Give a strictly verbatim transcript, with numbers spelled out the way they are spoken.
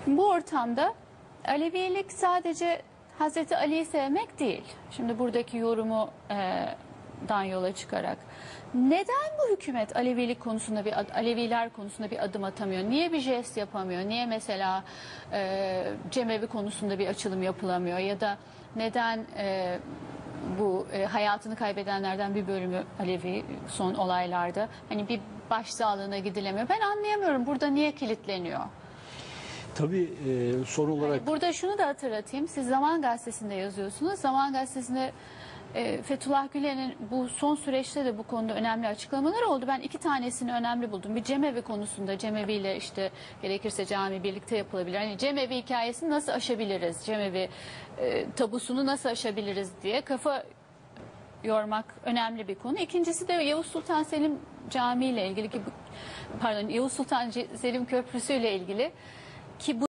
Bu ortamda Alevilik sadece Hazreti Ali'yi sevmek değil. Şimdi buradaki yorumu e, dan yola çıkarak. Neden bu hükümet Alevilik konusunda bir Aleviler konusunda bir adım atamıyor? Niye bir jest yapamıyor? Niye mesela e, cemevi konusunda bir açılım yapılamıyor? Ya da neden e, bu e, hayatını kaybedenlerden bir bölümü Alevi son olaylarda hani bir başsağlığına gidilemiyor? Ben anlayamıyorum. Burada niye kilitleniyor? Tabii e, son olarak... Yani burada şunu da hatırlatayım. Siz Zaman Gazetesi'nde yazıyorsunuz. Zaman Gazetesi'nde e, Fethullah Gülen'in bu son süreçte de bu konuda önemli açıklamaları oldu. Ben iki tanesini önemli buldum. Bir cemevi konusunda, cemeviyle işte gerekirse cami birlikte yapılabilir. Hani cemevi hikayesini nasıl aşabiliriz? Cemevi e, tabusunu nasıl aşabiliriz diye kafa yormak önemli bir konu. İkincisi de Yavuz Sultan Selim Camii ile ilgili ki pardon Yavuz Sultan Selim Köprüsü ile ilgili ki bu